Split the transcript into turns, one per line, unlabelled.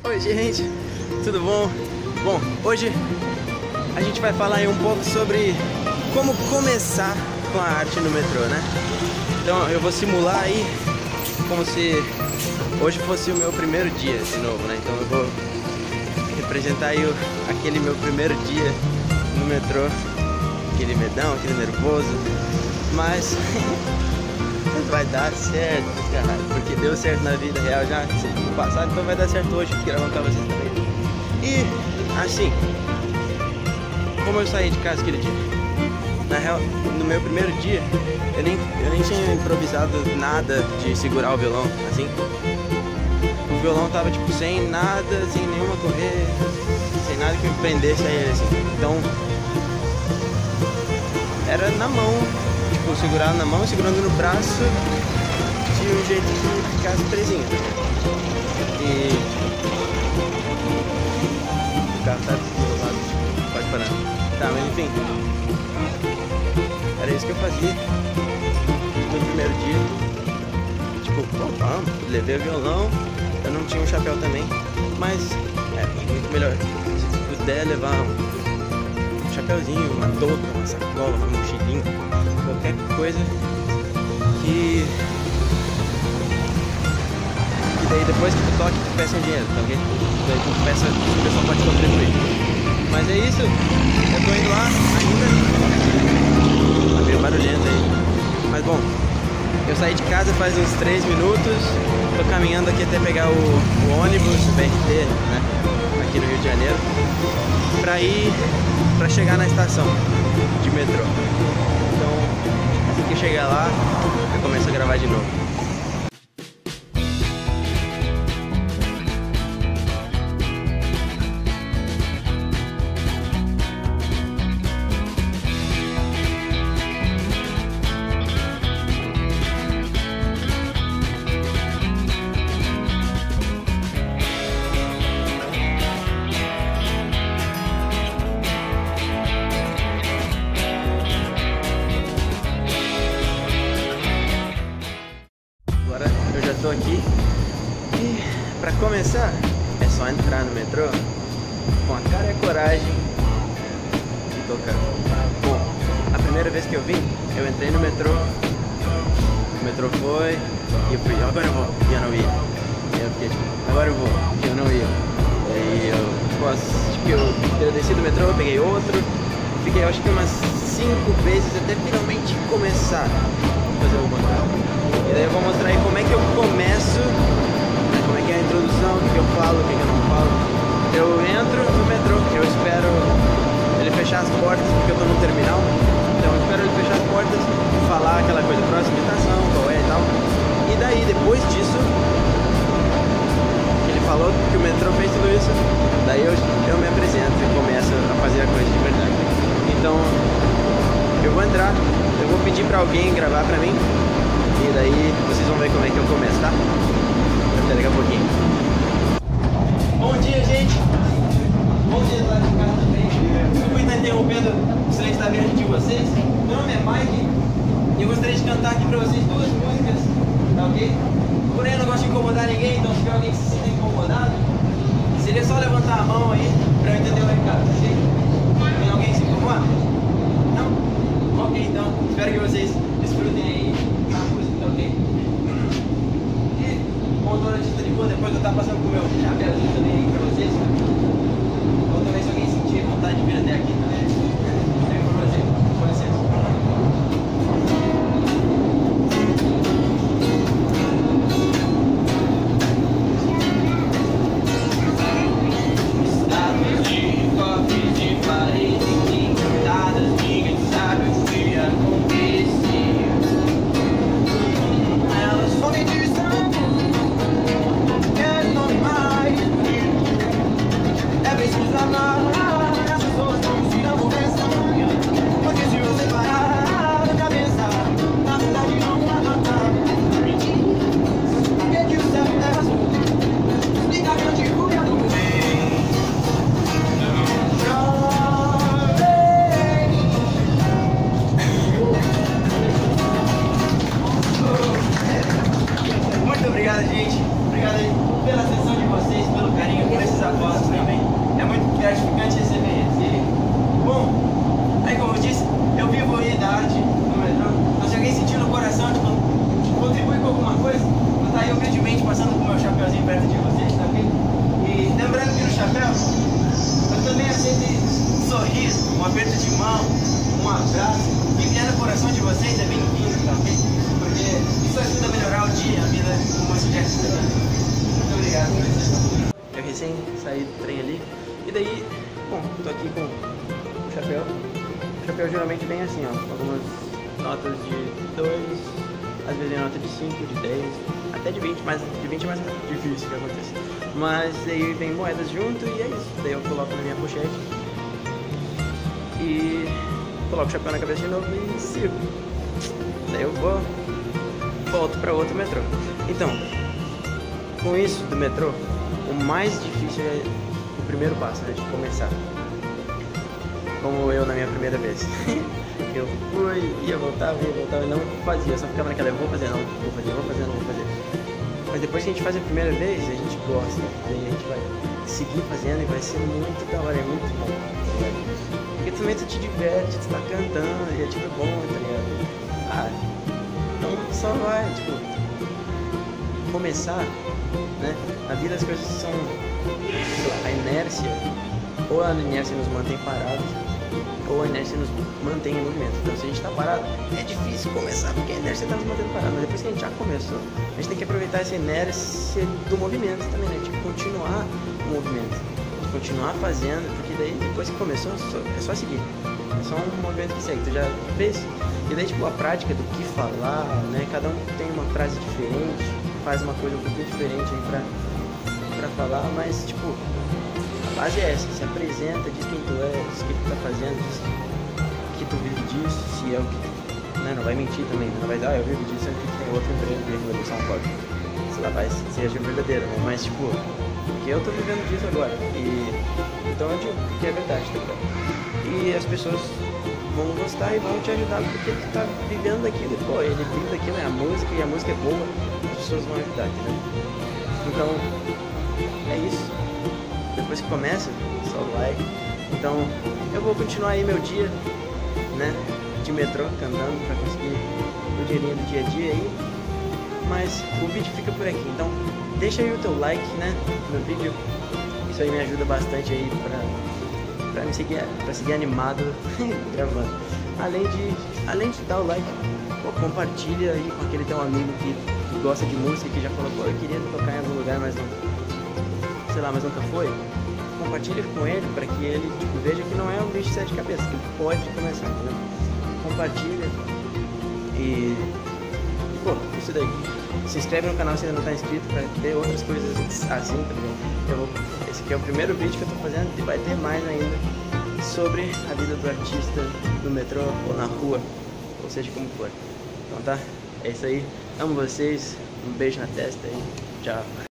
Oi gente, tudo bom? Bom, hoje a gente vai falar aí um pouco sobre como começar com a arte no metrô, né? Então eu vou simular aí como se hoje fosse o meu primeiro dia de novo, né? Então eu vou representar aí aquele meu primeiro dia no metrô, aquele medão, aquele nervoso, mas vai dar certo, cara, porque deu certo na vida real já no passado, então vai dar certo hoje, porque gravando pra vocês também. E assim, como eu saí de casa aquele dia, na real, no meu primeiro dia, eu nem tinha improvisado nada de segurar o violão, assim. O violão tava tipo sem nada, sem nenhuma correia, sem nada que me prendesse a ele, assim. Então, era na mão, tipo, segurado na mão, segurando no braço, de um jeito que ficasse presinho. E o carro tá desregulado, pode parar. Tá, mas enfim, era isso que eu fazia no primeiro dia. Tipo, vamos, levei o violão, eu não tinha um chapéu também, mas é muito melhor se puder levar um chapéuzinho, uma touca, uma sacola, uma mochilinha, qualquer coisa que daí depois que tu toque, tu peça um dinheiro, tá ok? Daí tu peça, o pessoal pode contribuir. Mas é isso, eu tô indo lá ainda. Tá meio barulhento aí. Mas bom, eu saí de casa faz uns 3 minutos, tô caminhando aqui até pegar o ônibus, o BRT, né? Aqui no Rio de Janeiro, pra chegar na estação de metrô. Então, assim que chegar lá, eu começo a gravar de novo. Eu já tô aqui e pra começar é só entrar no metrô com a cara e a coragem de tocar. Bom, a primeira vez que eu vim, eu entrei no metrô, o metrô foi e eu fui, agora eu vou, e eu não ia. E eu fiquei tipo, agora eu vou, e eu não ia. E aí eu desci do metrô, peguei outro, fiquei acho que umas 5 vezes até finalmente começar a fazer o contrário. E daí eu vou mostrar aí como é que eu começo, como é que é a introdução, o que eu falo, o que eu não falo. Eu entro no metrô, eu espero ele fechar as portas, porque eu tô no terminal. Então eu espero ele fechar as portas, falar aquela coisa, próxima estação, qual é e tal. E daí, depois disso, ele falou que o metrô fez tudo isso, daí eu me apresento e começo a fazer a coisa de verdade. Então, eu vou entrar, eu vou pedir pra alguém gravar pra mim. E daí vocês vão ver como é que eu começo, tá? Até daqui a pouquinho. Bom dia, gente! Bom dia lá de casa também. Desculpa estar interrompendo o silêncio da viagem de vocês. Meu nome é Mike e eu gostaria de cantar aqui pra vocês 2 músicas, tá ok? Porém, eu não gosto de incomodar ninguém, então se tiver alguém que se sinta incomodado, seria só levantar a mão aí pra eu entender o recado, tá ok? Tem alguém que se incomoda? Não? Ok, então espero que vocês desfrutem aí a música. Ok? E com toda a notícia de boa, depois eu estar passando com o meu chapéuzinho também aí pra vocês. Ou também se alguém sentir vontade de vir até aqui também, eu tenho pra você. Com licença. Estátuas de cofres de parede pintadas, ninguém sabe o que acontecia. É preciso amar as pessoas como se não houvesse amanhã. Porque se você parar a cabeça, na verdade não vai matar. Por que o céu é azul? Explica a grande fúria do bem. Muito obrigado, gente. Obrigado aí pela atenção de vocês, pelo carinho, por recém saí do trem ali. E daí, bom, tô aqui com o chapéu. O chapéu geralmente vem assim, ó, algumas notas de 2, às vezes nota de 5, de 10, até de 20, mas de 20 é mais difícil que aconteça. Mas aí vem moedas junto e é isso. Daí eu coloco na minha pochete e coloco o chapéu na cabeça de novo e sigo. Daí eu volto para outro metrô. Então, com isso do metrô, o mais difícil é o primeiro passo, né, de começar. Como eu na minha primeira vez. Eu ia, voltava e não fazia. Eu só ficava naquela, eu vou fazer, não vou fazer. Mas depois que a gente faz a primeira vez, a gente gosta. E a gente vai seguir fazendo e vai ser muito da hora, é muito bom. Porque também tu te diverte, tu tá cantando e é tipo bom, tá ligado? Então só vai, tipo, começar, né? Na vida as coisas são, sei lá, a inércia, ou a inércia nos mantém parados, ou a inércia nos mantém em movimento. Então se a gente tá parado, é difícil começar, porque a inércia tá nos mantendo parados. Mas depois que a gente já começou, a gente tem que aproveitar essa inércia do movimento também, né? Tipo, continuar o movimento, continuar fazendo, porque daí depois que começou, é só seguir. É só um movimento que segue, tu já fez. E daí, tipo, a prática do que falar, né? Cada um tem uma frase diferente, faz uma coisa um pouquinho diferente aí pra falar, mas, tipo, a base é essa. Se apresenta, diz quem tu é, diz o que tu tá fazendo, diz que tu vive disso, se é o que tu... Né? Não vai mentir também, não vai dar, eu vivo disso, aqui tem outro emprego que vai deixar uma porta. Sei lá, vai seja verdadeiro, né? Mas, tipo, porque eu tô vivendo disso agora. E então eu digo que é verdade, tá ligado? E as pessoas vão gostar e vão te ajudar porque tu tá vivendo daquilo. Pô, ele vive daquilo, é a música, e a música é boa, as pessoas vão ajudar, entendeu? Então, é isso. Depois que começa, só o like. Então, eu vou continuar aí meu dia, né, de metrô, cantando pra conseguir o dinheirinho do dia a dia aí. Mas o vídeo fica por aqui, então deixa aí o teu like, né, no vídeo. Isso aí me ajuda bastante aí pra me seguir, pra seguir animado gravando. Além de dar o like, pô, compartilha aí com aquele teu amigo que gosta de música, que já falou, pô, eu queria tocar em algum lugar, mas não, sei lá, mas nunca foi. Compartilha com ele para que ele, tipo, veja que não é um bicho de 7 cabeças, que pode começar, entendeu? Compartilha e pô, isso daí. Se inscreve no canal se ainda não tá inscrito para ter outras coisas assim também. Esse aqui é o primeiro vídeo que eu tô fazendo e vai ter mais ainda sobre a vida do artista no metrô ou na rua, ou seja como for. Então tá, é isso aí. Amo vocês, um beijo na testa e tchau.